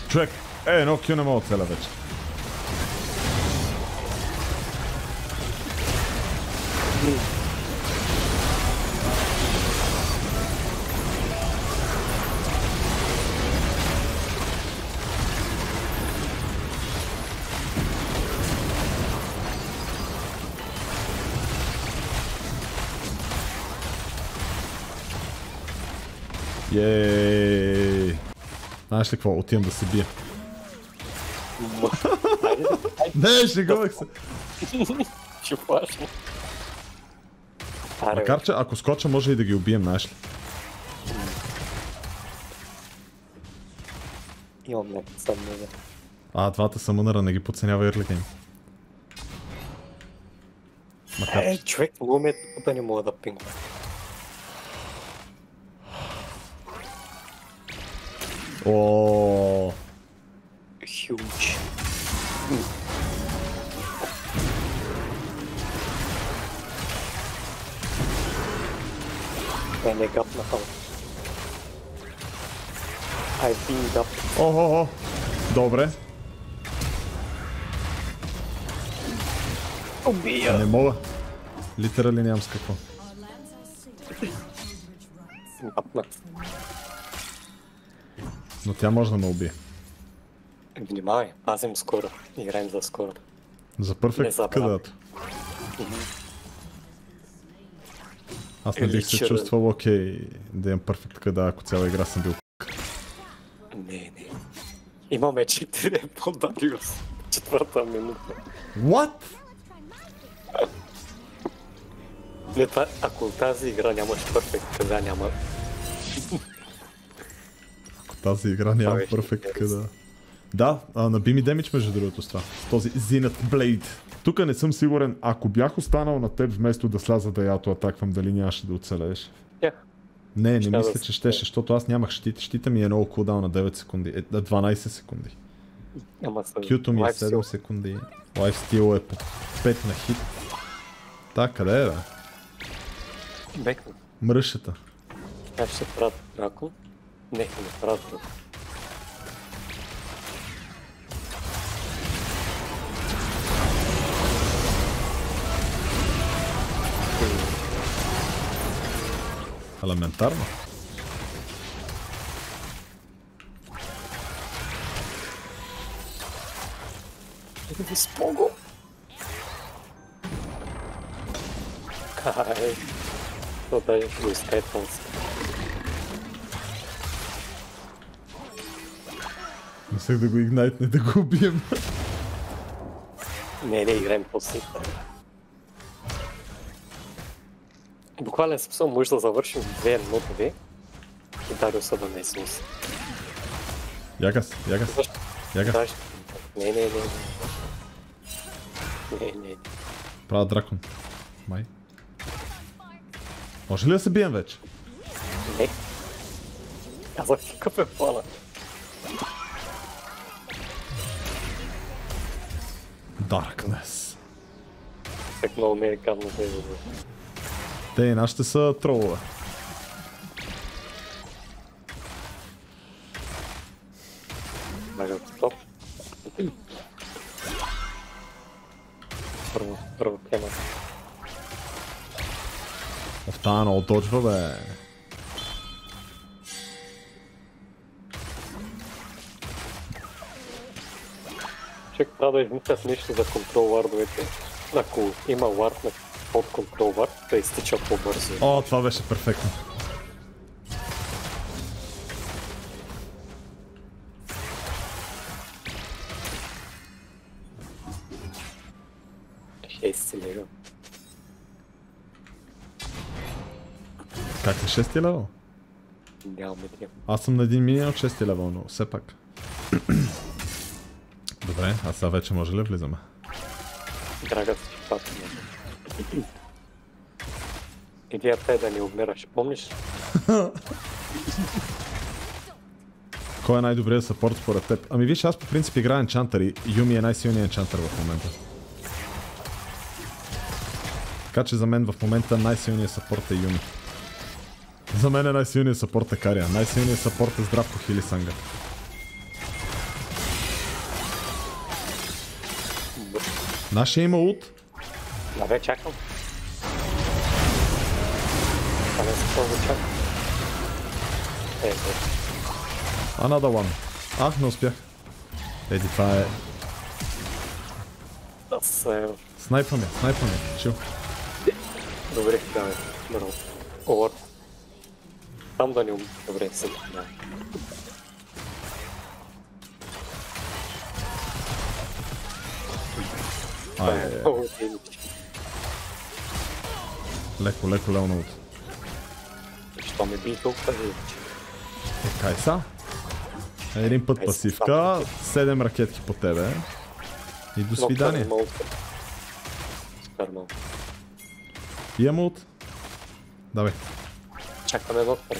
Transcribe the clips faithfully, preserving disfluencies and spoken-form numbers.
Човек, е, едно кю не мога да целя вече. Йеееей. Знаеш ли какво? Отивам да се бия. Не, шегувах се. Ще плашно. Макар че ако скоча може и да ги убием, знаеш ли? Имам някакво съмнение. А, двата самънъра, не ги подценява Early Game. Макар Ей, че... човек, много ме е да не мога да пингва. Ооо. Хюч. Е, не гапнаха. Ай, бин гап. Охо-хо. Добре. Убия. Не мога. Литерали нямам с какво. Гапнах. Но тя може да ме убие. Внимавай, пазим скоро. Играем за скоро. За Не перфект забравяй. където. Аз не бих се Еличър. чувствал окей да имам перфект къда, ако цяла игра съм бил. Не, не. Имаме четири по Дариус. Четвърта минута. What? Не, това, ако тази игра нямаш перфект, тогава няма. Ако тази игра няма Това беше перфект интересно. къда. Да, а, наби ми демидж между другото с това. С този Zenith Blade. Тук не съм сигурен, ако бях останал на теб вместо да сляза да ято атаквам, дали нямаше да оцелееш. Yeah. Не, не Щя мисля, да че се- щеше, защото аз нямах щит. Щита ми е много кулдаун на девет секунди, е, на дванайсет секунди. Ама са... Кюто ми е лайф седем стил. секунди. Лайфстил е по пет на хит. Та, къде е, бе? Бекна. Мръшата. Как ще правят дракон? Не, не правят дракон. Елементарно. Да ви спого. Кай. То даже го изкайтвам се. Мислех да го игнайтне, да го убием. Не, не играем после. Буквално смисъл може да завършим две минути и Дариуса да не излузи. Ягас, ягас, Защо? ягас. Даже... Не, не, не. Не, не. не. Правя дракон. Май. Може ли да се бием вече? Не. Казах ти какъв е плана. Darkness. Так много ме е гадно да е. Те и нашите са тролове. Мага топ. Първо, първо тема. Оф, тая много доджва, бе. Човек трябва да измислят нещо за контрол вардовете. Ако има вард на под контрол вард, да изтича по-бързо. О, това беше перфектно. шест лева. Как е шести левел? Нямаме тема. Аз съм на един мини от шести левел, но все пак. Добре, а сега вече може ли влизаме? Драгата си пак. Идеята е да не умираш, помниш? Кой е най-добрият съпорт според теб? Ами виж, аз по принцип играя енчантър и Юми е най-силният енчантър в момента. Така че за мен в момента най-силният съпорт е Юми. За мен е най-силният съпорт е Кария. Най-силният съпорт е Здравко Хилисанга. Нашия има ult. Да бе, чакам. Това не се това чакам. Е, е. Another one. Ах, не успях. Еди, това е... Да се... Снайпваме, снайпваме. Чил. Добре, давай. Браво. Овър. Там да не ум... Добре, сега. Да. Айде. Леко, леко, леко на ult. Що ме би толкова ви? Е, кай са? Един път пасивка, седем ракетки по тебе. И до свидание. Имам ult? Давай. Чакаме вътре.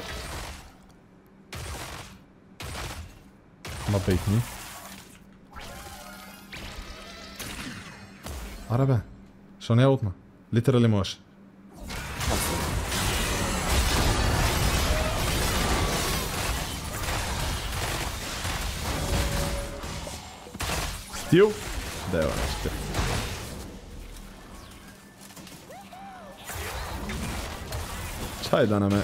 Ма бейтни. Аре бе, шо не е ултна? Литерали можеш. Стил? Дева нещо. Чай да не ме.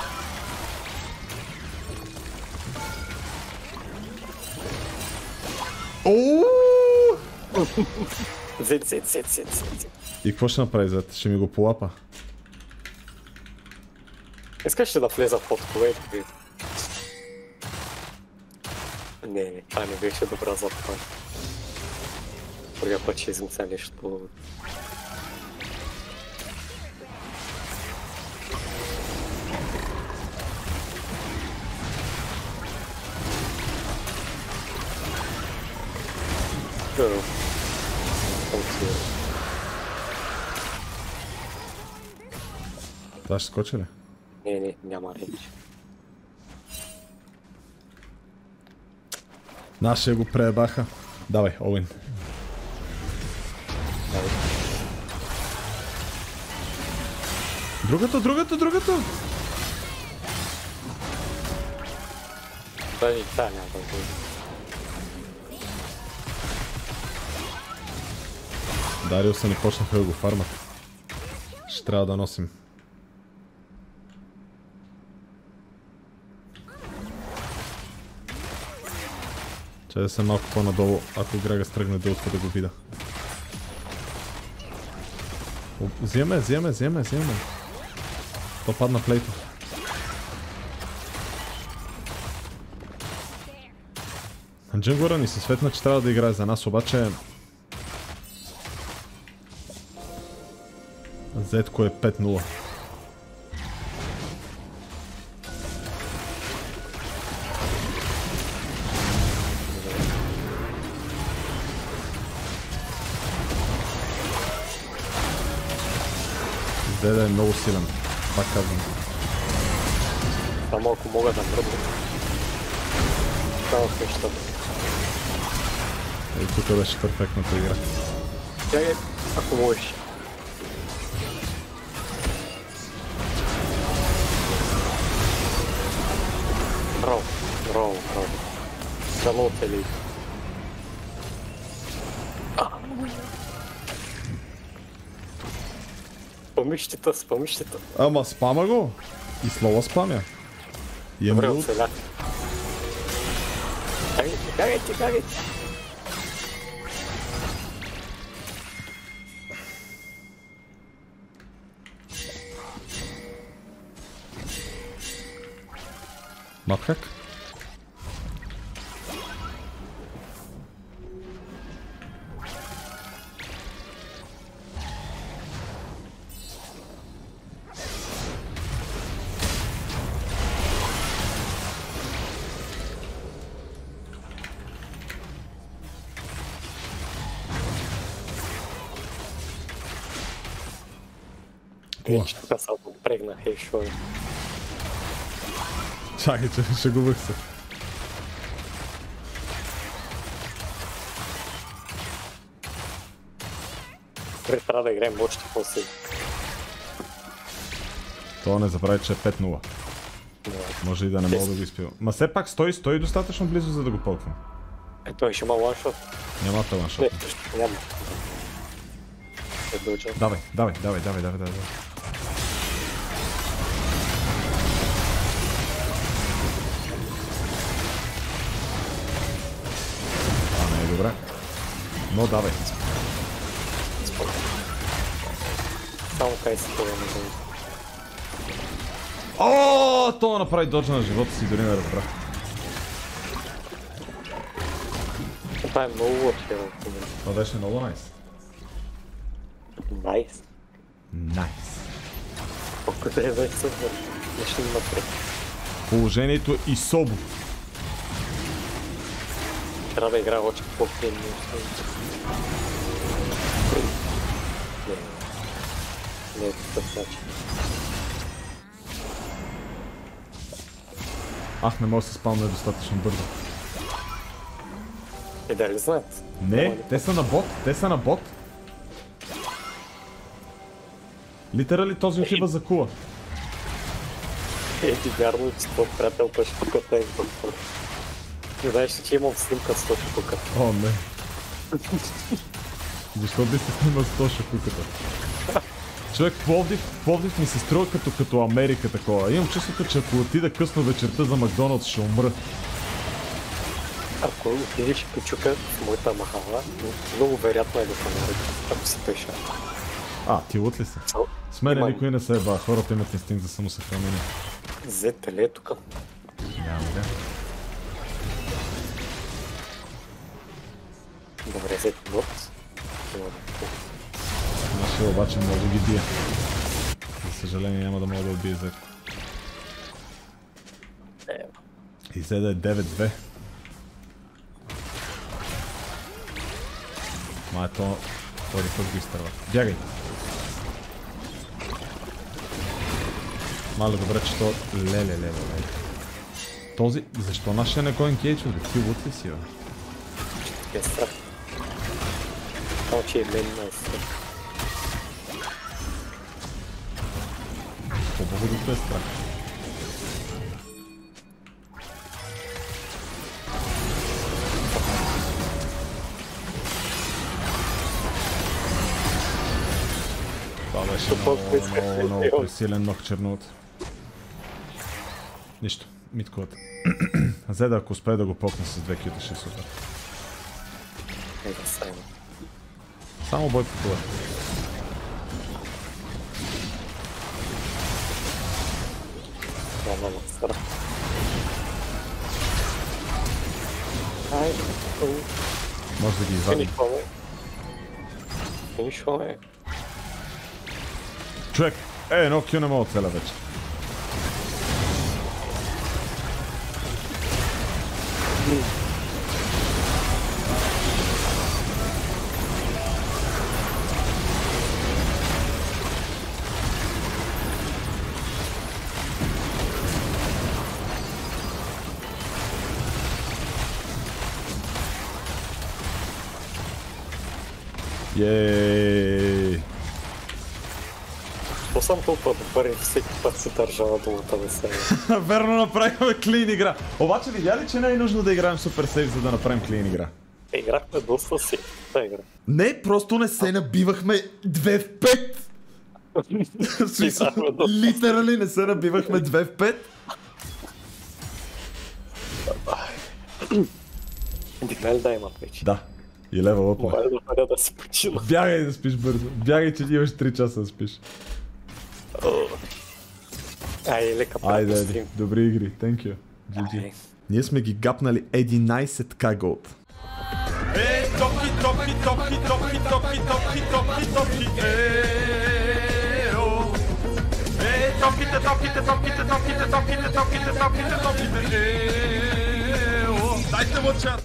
Ооо! Зет, зет, зет, зет, зет. И какво ще направи зет? Ще ми го полапа. Искаш ли да влеза под колейки? Не, не, това не беше добра за това. Другия път ще измисля нещо. Добре. Това ще скочи ли? Не, не, няма реч. Нашия го преебаха. Давай, Оуен. Давай. Другата, другата, другата! Дай, това няма да бъде. Дариуса ни почнаха да го фармат. Ще трябва да носим. Чай да съм малко по-надолу, ако Грега стръгне да отва да го видя. Взимаме, взимаме, взимаме, взимаме. То падна плейта. Джангора ни се светна, че трябва да играе за нас, обаче... Зетко е пет нула. Деда е много силен, пак казвам. Само ако мога да мръдна. Това в нещата. И тук беше перфектната игра. Тя е, ако можеш. Браво, браво, браво. Дано цели. Спамищите, спамищите. Ама спама го! И слова спамя. Добре, оцелях. Бягайте, бягайте, бягайте. Мапхак? Е, че тук само прегнах, ей, шо е. Чакай, че шегувах се. Добре, трябва да играем още по-силно. Това не забрави, че е пет нула. Може и да не мога да го изпивам. Ма все пак стои, стои достатъчно близо, за да го полквам. Е, той ще има ланшот. Няма това ланшот. Не, няма. Е, дължа. Давай, давай, давай, давай, давай, давай. Това не е добре. Но давай. Само кай си това не знам. О, това направи доджа на живота си, дори не разбрах. Това е много лош херал. Това беше много найс. Найс. Найс. Колко да е вече съвър. Нещо напред. Положението е и собо. Трябва да играя още по-пенни. Не. Не е такъв начин. Ах, не мога да се спалня достатъчно бързо. Е, дали знаят? Не, те са на бот, те са на бот. Литерали този отива за кула. Е, ти вярно, че твой приятел пъше тук е в. Не знаеш, че имам снимка с точно тук. О, не. Защо би се снимал с точно куката? Човек, Пловдив, Пловдив ми се струва като, като Америка такова. Имам чувството, че ако отида късно вечерта за Макдоналдс, ще умра. Ако отидеш пичука в моята махала, много вероятно е да се нарека, ако си пеша. А, ти лут ли си? С мене никой не се еба, хората имат инстинкт за самосъхранение. Зете ли е тук? Няма да. Добре, зете бот. Нашия обаче много ги бие. За съжаление няма да мога да убие Зет. И Зеда е девет две. Ма ето, втори път го изтърва. Бягай! Мале, добре, че то... Леле, леле, леле. Този... Защо нашия не го енгейджва, бе? Ти лут ли си, бе? Е страх. Само, че е мен на страх. Хубаво докато е страх. Това беше много, много, много пресилен ног черноот. Нищо, миткуват. Зеда, ако успее да го покне с две кюта, ще е супер. Е, да само. Само бой по това. Това много страх. Ай, Може да ги извадим. финишваме. Финишваме. Човек, е, едно кю не мога целя вече. Йеееей! То съм толкова добър и всеки път се държа на думата да се... Верно, направихме клин игра. Обаче видя ли, че не е нужно да играем супер сейф, за да направим клин игра? Играхме доста си тази игра. Не, просто не се набивахме две в пет! Литерали не се набивахме две в пет! Дигнали да имат вече. Да. И левел ъпна. Мога да бъде да си почина. Бягай да спиш бързо. Бягай, че имаш три часа да спиш. Ай, лека Айде, предпостим. айде. Добри игри. Thank you. джи джи. Ние сме ги гапнали единайсет ка голд. Е, топки, топки, топки, топки, топки, топки, топки, топки, ееео. Е, топките, топките, топките, топките, топките, топките, топките, топките, ееео. Дайте му чат!